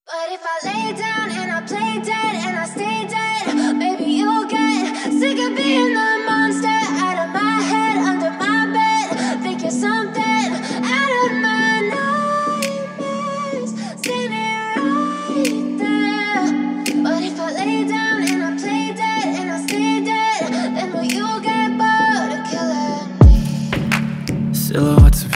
But if I lay down and I play dead and I stay dead